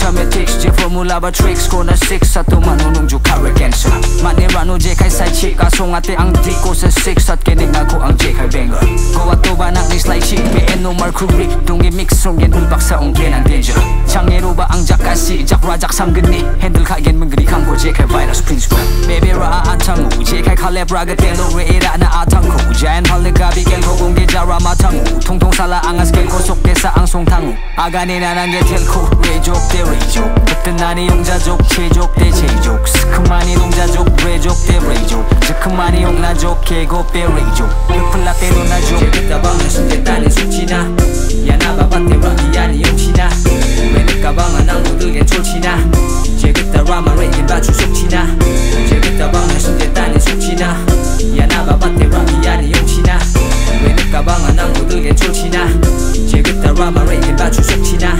mathematics je formula ba tricks ko na 6 at tumanunong ju Carrigansa manirano je kay side chick asong ate ang di ko sa 6 at kinig ako ang je kay banger ko ato ba nak ni slide chick no mercury 둥이 mix 송겐 울박사 옹겐 안 danger 장애로 봐 앙작가시 작라작 삼근니 핸들 가겐 문그리 강고 je kay virus principle baby ra 안창우 je kay 칼레브라가 텔로레이라 나 아탕고 자연 할리가비 겐코 공개 자라 마탕우 통통 살라 앙아스 겐코 속대사 앙송탕우 아가니 나난 게 텔코 레족 대 레족 그때 나니 용자족 제족 대 제족 스크마니 농자족 레족 대 레족 스크마니 용나족 계곡 대 레족 흑플라 대 루나족 제비다 방은 순대단이 숙지나 야나바 바테 라기야니 용치나 왜 내가 방은 안 모두겐 좋지나 제비다 라마 레이긴 바추 속치나 제비다 방은 순대단이 숙지나 야나바 바테 라기야니 용치나 왜 내가 방은 안 모두겐 좋지나 제비다 라마 레이긴 바추 속치나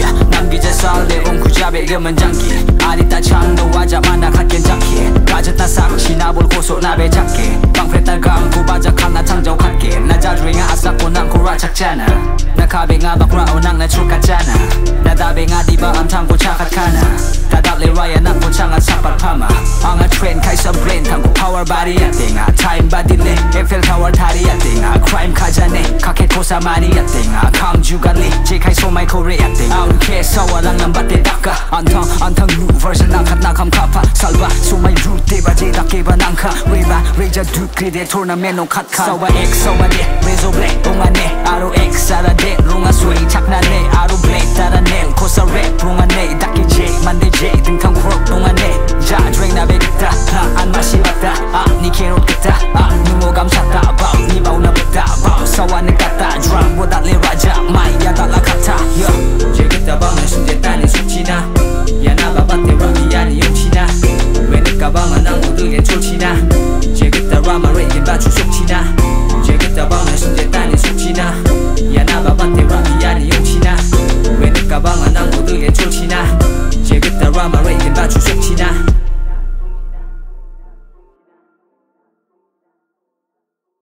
남기자 살레 옹쿠자베 금은 장기 아리따 창도 와자마나 갓겐 작게 가졌다 삭치 나볼 고소 나베 작게 방패딸 감고 바작한 장정 갈게 나 자주행아 아싸고 난 고라 착잖아 나 가뱅아 바꾸라오 낭나 출갔잖아 나 다뱅아 디바 암탕고 착각하나 다달레 라야 난 고창한 삭발파마 앙아 트렌 카이서 브레인 탕고 파워 바리야 땡아 타임 바딜레 에펠 타워 다리야 땡아 크라임 카자네 카케 코사 마리야 땡아 강주갈리 제카이 소마이 코리아 땡 아우케 사와랑 난 바테 닦아 안탕 뉴 버전 나칸 나감 카파 살바 소마이 루테 바제 닦게바 낭카 레바 레자 두크리데 토너멘 노 컷카 사와 엑 사와 네 레조 블랙 동안네 아로 엑 사라데 롱아 스웨이 착나네 아로 블랙 따라네 코사 랩 동안네 닦게 제 만데 제 등탕 크롭 동안네 자 드링 나베 기타 나안 마시봤다 아니 캐롯 기타 누모 감쌌다 바니 바우나 뱉다 바우 사와네 까따 드럼보다 레라자 마이야 달라 카타 제 기타 방은 순대단이 숙지나 야나바 바테 라기야니 용치나 왜 내가 방은 안 모두겐 좋지나 제 기타 라마 레이긴 바추 속치나 제 기타 방은 순대단이 숙지나 야나바 바테 라기야니 용치나 왜 내가 방은 안 모두겐 좋지나 제 기타 라마 레이긴 바추 속치나